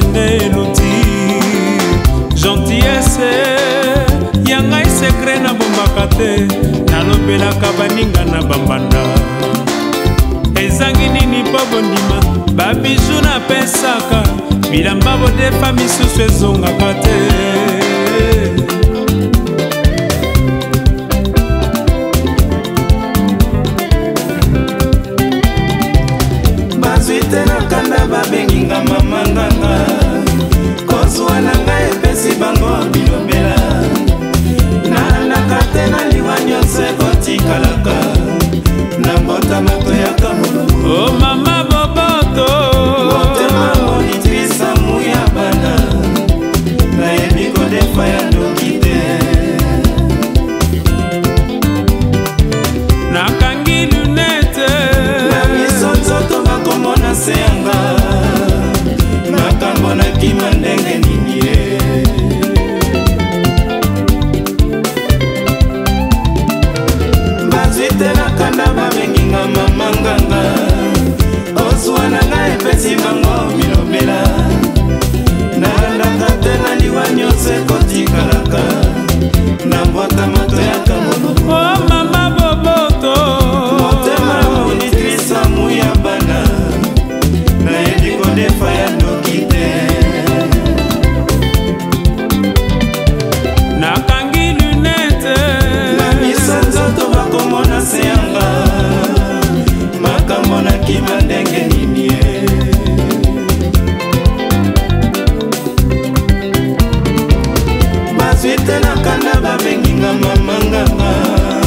nde luti gentillesse ya ngai sekre na bombaka te nalobelaka baninga na bambanda ezangi nini mpo bondima babiju napesaka bilamba bodefa misusu ezongaka te bazwi te na kanda babenginga mamanganga kozwa na ngai epesi bango bilobela nalandaka te na liwa nyonso ekotikalaka na mbota matoyaka o mama boboto motema monitrisa muya bana nayebi kodefa ya ndoki te nakangi lunete na miso nzoto bakomona se yanga makambo na kima ndenge nini ye bazwi te na kanda babenginga mamanganga ozwa na ngai epesi bango bilobela nalandaka te na liwa nyonso ekotikalaka na mbwata matoyaka mono o mama boboto motema monitrisa muya bana nayebi kodefa ya ndoki te nakangi lunete na misa nzoto bakomona se yanga makambo na kima ndenge nini ye bazwi te na kanda babenginga mamanganga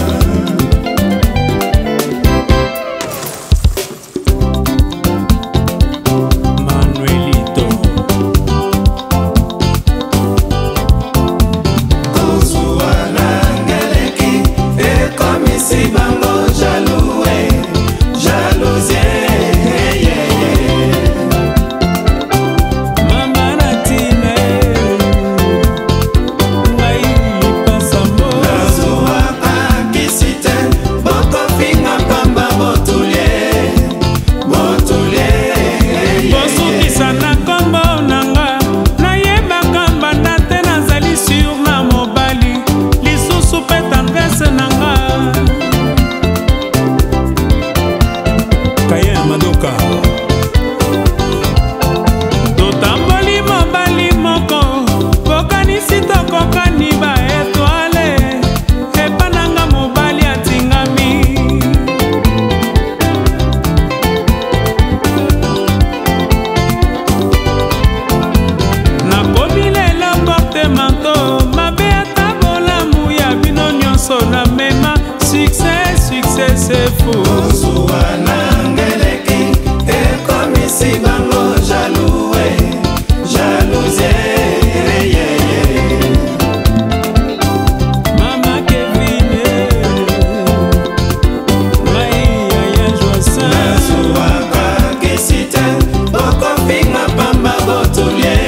Manuelito kozwa na ngeleki ekomisi bango jaloue jalousie mama natine ngai lipasamo nazwaka kisi te bokofinga pamba botulie bosukisa na kombo nanga nayebaka mbanda te nazali sur na mobali lisusu mpe tendrese nanga kaye ya madoka totamboli mobali moko bokanisi tokokani baetoale epa nanga mobali atingami nakomi lelo portemanto mabe ata bolamu ya bino nyonso na mema succès c'est fou kozwa na ngeleki ekomisi bango jaloue jalousie mama kevine mai ya joasa nazwaka kisi te bokofinga pamba botulie